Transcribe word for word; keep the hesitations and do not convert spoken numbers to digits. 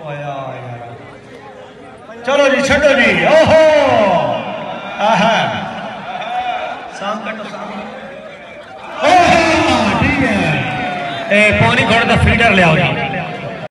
आया यार चलो जी छो जी ओहो आहा शाम कटो शाम ठीक है ए पौनी घोड़े का फीडर ले आओ जी